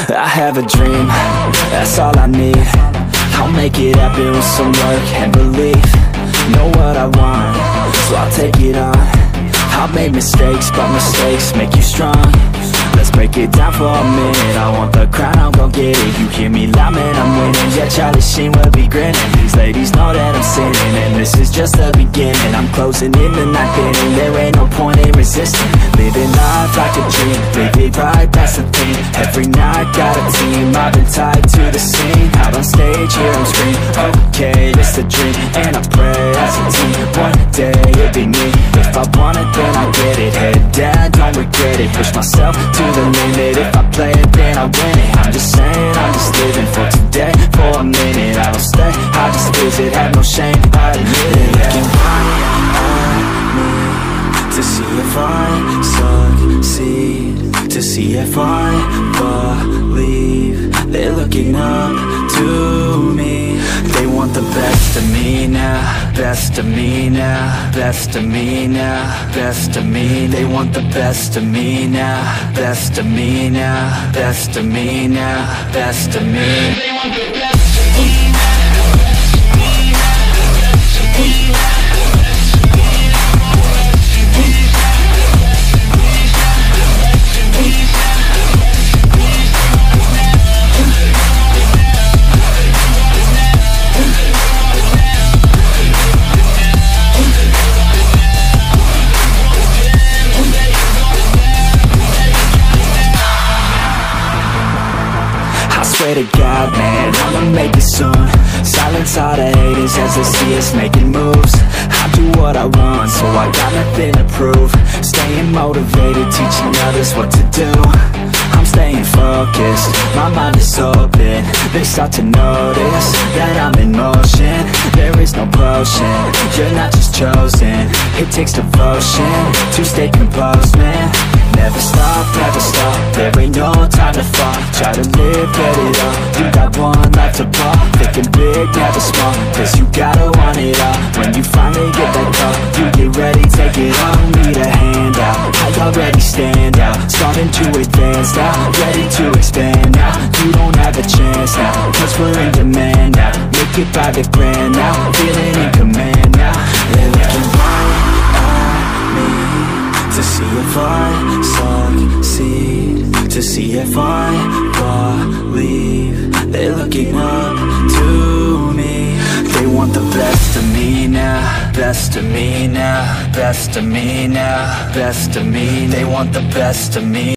I have a dream, that's all I need. I'll make it happen with some work and belief. Know what I want, so I'll take it on. I've made mistakes, but mistakes make you strong. Let's break it down for a minute. I want the crown, I'm gon' get it. You hear me loud, man, I'm winning. Yeah, Charlie Sheen will be grinning. These ladies know that I'm sinning, and this is just the beginning. I'm closing in the night inning. There ain't no point in resisting. Living life like a dream, live it right, that's the thing. Every night got a team, I've been tied to the scene. Out on stage, here I'm screaming. Okay, it's a dream, and I pray as a team. One day it'll be me. If I want it, then I get it. Head down, don't regret it. Push myself to the limit. If I play it, then I win it. I'm just saying, I'm just living for today. For a minute, I don't stay, I just visit. Have no shame, I admit it. Looking right at me to see if I succeed, to see if I believe. They're looking up to me. They want the best of me now, best of me now, best of me now, best of me. They want the best of me now, best of me now, best of me now, best of me. They want the best of me now. Swear to God, man, I'ma make it soon. Silence all the haters as they see us making moves. I do what I want, so I got nothing to prove. Staying motivated, teaching others what to do. I'm staying focused, my mind is open. They start to notice that I'm in motion. There is no potion, you're not just chosen. It takes devotion to stay composed, man. Never stop, there ain't no time to fall. Try to live, get it up, you got one life to ball. Thinking big, never small, cause you gotta want it all. When you finally get that call, you get ready, take it on. Need a hand out, I already stand out. Starting to advance now, ready to expand now. You don't have a chance now, cause we're in demand now. Make it by the grand now, feeling in command now. They're looking right at me to see if I succeed, to see if I believe. They're looking up to me. They want the best of me now, best of me now, best of me now, best of me. They want the best of me.